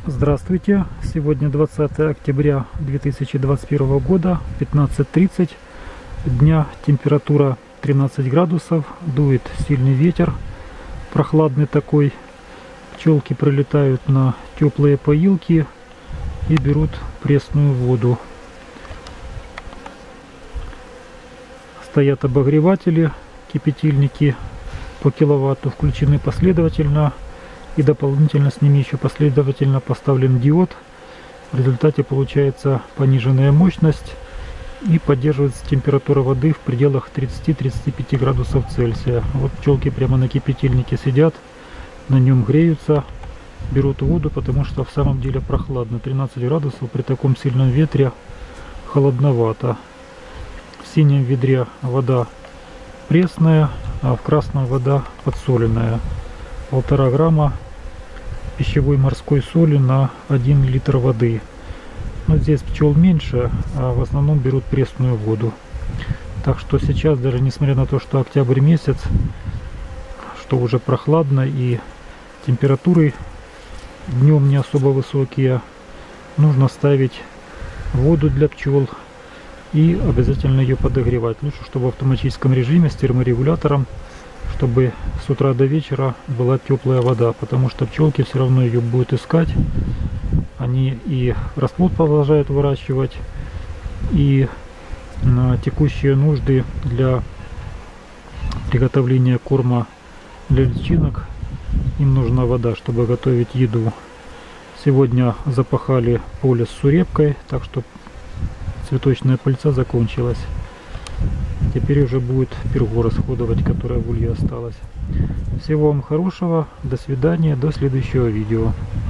Здравствуйте! Сегодня 20 октября 2021 года, 15:30 дня, температура 13 градусов, дует сильный ветер, прохладный такой. Пчелки прилетают на теплые поилки и берут пресную воду. Стоят обогреватели, кипятильники по киловатту включены последовательно. И дополнительно с ними еще последовательно поставлен диод. В результате получается пониженная мощность и поддерживается температура воды в пределах 30-35 градусов Цельсия. Вот пчелки прямо на кипятильнике сидят, на нем греются, берут воду, потому что в самом деле прохладно. 13 градусов при таком сильном ветре холодновато. В синем ведре вода пресная, а в красном вода подсоленная. 1,5 грамма пищевой морской соли на 1 литр воды. Но здесь пчел меньше, а в основном берут пресную воду. Так что сейчас, даже несмотря на то, что октябрь месяц, что уже прохладно и температуры днем не особо высокие, нужно ставить воду для пчел и обязательно ее подогревать. Лучше, чтобы в автоматическом режиме с терморегулятором, чтобы с утра до вечера была теплая вода, потому что пчелки все равно ее будут искать. Они и расплод продолжают выращивать, и на текущие нужды для приготовления корма для личинок им нужна вода, чтобы готовить еду. Сегодня запахали поле с сурепкой, так что цветочная пыльца закончилась. Теперь уже будет пергу расходовать, которая в улье осталась. Всего вам хорошего, до свидания, до следующего видео.